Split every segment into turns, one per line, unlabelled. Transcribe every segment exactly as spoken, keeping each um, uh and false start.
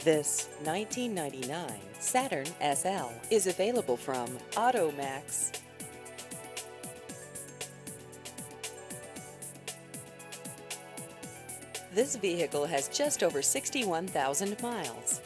This nineteen ninety-nine Saturn S L is available from AutoMax. This vehicle has just over sixty-one thousand miles.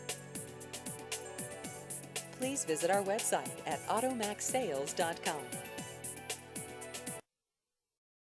Please visit our website at automax sales dot com.